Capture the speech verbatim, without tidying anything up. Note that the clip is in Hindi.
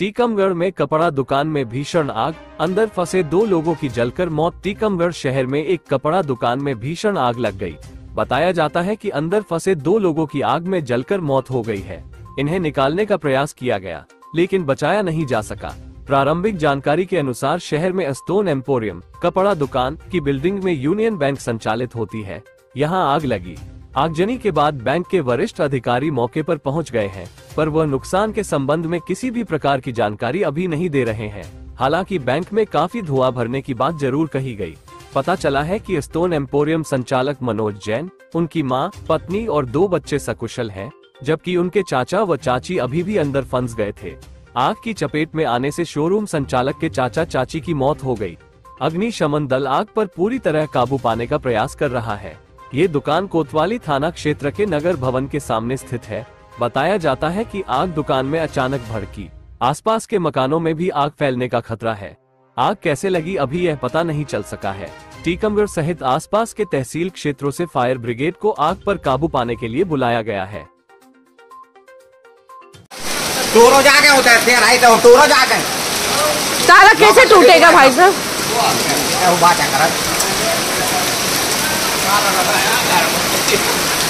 टीकमगढ़ में कपड़ा दुकान में भीषण आग, अंदर फंसे दो लोगों की जलकर मौत। टीकमगढ़ शहर में एक कपड़ा दुकान में भीषण आग लग गई। बताया जाता है कि अंदर फंसे दो लोगों की आग में जलकर मौत हो गई है। इन्हें निकालने का प्रयास किया गया, लेकिन बचाया नहीं जा सका। प्रारंभिक जानकारी के अनुसार शहर में स्टोन एम्पोरियम कपड़ा दुकान की बिल्डिंग में यूनियन बैंक संचालित होती है। यहां आग लगी। आगजनी के बाद बैंक के वरिष्ठ अधिकारी मौके पर पहुंच गए हैं, पर वह नुकसान के संबंध में किसी भी प्रकार की जानकारी अभी नहीं दे रहे हैं। हालांकि बैंक में काफी धुआं भरने की बात जरूर कही गई। पता चला है कि स्टोन एम्पोरियम संचालक मनोज जैन, उनकी मां, पत्नी और दो बच्चे सकुशल हैं, जबकि उनके चाचा व चाची अभी भी अंदर फंस गए थे। आग की चपेट में आने से शोरूम संचालक के चाचा चाची की मौत हो गई। अग्निशमन दल आग पर पूरी तरह काबू पाने का प्रयास कर रहा है। ये दुकान कोतवाली थाना क्षेत्र के नगर भवन के सामने स्थित है। बताया जाता है कि आग दुकान में अचानक भड़की। आसपास के मकानों में भी आग फैलने का खतरा है। आग कैसे लगी अभी यह पता नहीं चल सका है। टीकमगढ़ सहित आसपास के तहसील क्षेत्रों से फायर ब्रिगेड को आग पर काबू पाने के लिए बुलाया गया है। टोरो जाके होता है तेरा तो टोरो जाके ताला कैसे टूटेगा भाई साहब? वो बात है कर